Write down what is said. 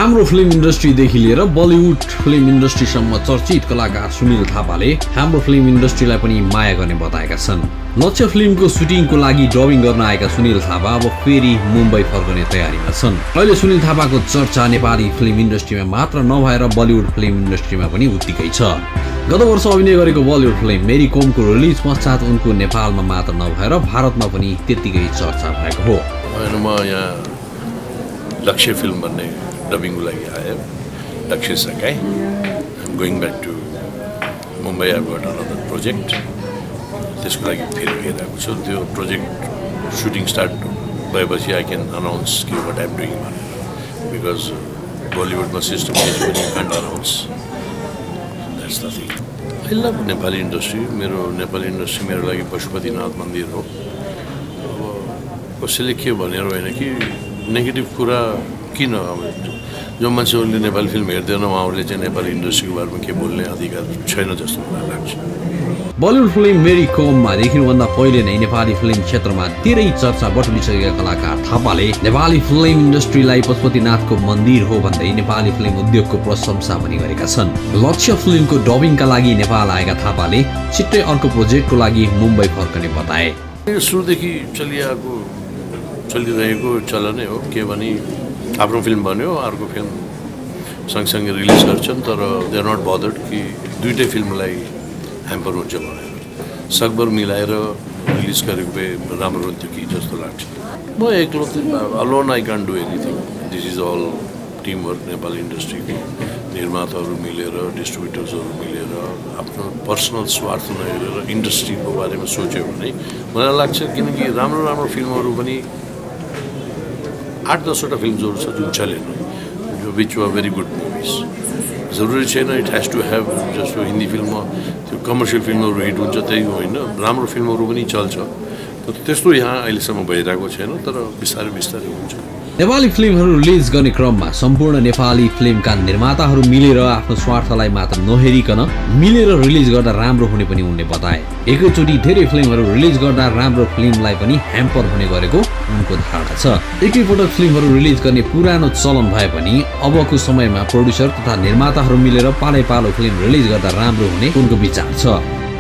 राम्रो फिल्म इन्डस्ट्रीदेखि लिएर Bollywood film इन्डस्ट्रीसम्म चर्चित कलाकार सुनिल थापाले हाम्रो फिल्म इन्डस्ट्रीलाई पनि माया गर्ने बताएका छन्। लक्ष्य फिल्मको सुटिङको लागि डबिङ गर्न आएका सुनिल थापा अब फेरि मुम्बई फर्कने तयारीमा छन्। अहिले सुनिल थापाको चर्चा नेपाली फिल्म इन्डस्ट्रीमा मात्र नभएर बलिउड फिल्म इन्डस्ट्रीमा पनि उत्तिकै छ। गत वर्ष अभिनय गरेको बलिउड फिल्म मेरी कोमको रिलिज पश्चात उनको नेपालमा मात्र नभएर भारतमा पनि त्यतिकै चर्चा भएको हो। लक्ष्य फिल्म भन्ने डबिङको लागि आयो। लक्ष्य सकाई going back to Mumbai I got another project. त्यसको लागि फेरि हेरेको छु। त्यो प्रोजेक्ट सुटिङ स्टार्ट भएपछि आई क्यान अनाउन्स कि वाट आइ एम डुइङ भनेर, बिकज बलिउडमा सिस्टम पनि can't announce. That's the thing. I love Nepali industry. मेरो नेपाली इन्डस्ट्री मेरो लागि पशुपतिनाथ मन्दिर हो। अब कसैले के भनेर होइन कि नेगेटिभ कुरा किन, अब जो मान्छेहरूले नेपाली फिल्म हेर्दैन उहाँहरूले चाहिँ नेपाली इन्डस्ट्रीको बारेमा के बोल्ने अधिकार छैन जस्तो मलाई लाग्छ। बलिउड फिल्म मेरी कोममा देखिनुभन्दा पहिले नै नेपाली फिल्म क्षेत्रमा धेरै चर्चा बटुलिसकेका कलाकार थापाले नेपाली फिल्म इन्डस्ट्रीलाई पशुपतिनाथको मन्दिर हो भन्दै नेपाली फिल्म उद्योगको प्रशंसा पनि गरेका छन्। लक्ष्य फिल्मको डबिङका लागि नेपाल आएका थापाले छिट्टै अर्को प्रोजेक्टको लागि मुम्बई फर्कने बताए। सुरुदेखि चलिरहेको चलनै हो के भने आफ्नो फिल्म बन्यो, अर्को फिल्म सँगसँगै रिलिज गर्छन्, तर दे आर नट बदर्ड कि दुईटै फिल्मलाई ह्याम्पर हुन्छ भनेर सकभर मिलाएर रिलिज गरेको भए राम्रो हुन्थ्यो कि जस्तो लाग्छ। म एक्लो alone I can do anything. This is all team work. Nepali इन्डस्ट्रीको निर्माताहरू मिलेर, डिस्ट्रिब्युटर्सहरू मिलेर आफ्नो पर्सनल स्वार्थ नहेरेर इन्डस्ट्रीको बारेमा सोच्यो भने मलाई लाग्छ, किनकि राम्रो फिल्महरू पनि 8-10वटा फिल्महरू छ जुन चलेन, जो which were very good movies. जरुरी छैन इट हेज टु हेभ जस्तो हिन्दी फिल्ममा त्यो कमर्सियल फिल्महरू हिट हुन्छ त्यही होइन, राम्रो फिल्महरू पनि चल्छ। त्यस्तो यहाँ अहिलेसम्म भइरहेको छैन, तर बिस्तारै हुन्छ। नेपाली फिल्महरू रिलिज गर्ने क्रममा सम्पूर्ण नेपाली फिल्मका निर्माताहरू मिलेर आफ्नो स्वार्थलाई मात्र नहेरिकन मिलेर रिलिज गर्दा राम्रो हुने पनि उनले बताए। एकैचोटि धेरै फिल्महरू रिलिज गर्दा राम्रो फिल्मलाई पनि ह्याम्पर हुने गरेको उनको धारणा छ। एकैपटक फिल्महरू रिलिज गर्ने पुरानो चलन भए पनि अबको समयमा प्रोड्युसर तथा निर्माताहरू मिलेर पालै पालो फिल्म रिलिज गर्दा राम्रो हुने उनको विचार छ।